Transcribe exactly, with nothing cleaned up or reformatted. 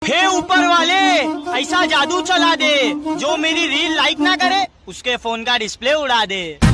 हे ऊपर वाले, ऐसा जादू चला दे जो मेरी रील लाइक ना करे उसके फोन का डिस्प्ले उड़ा दे।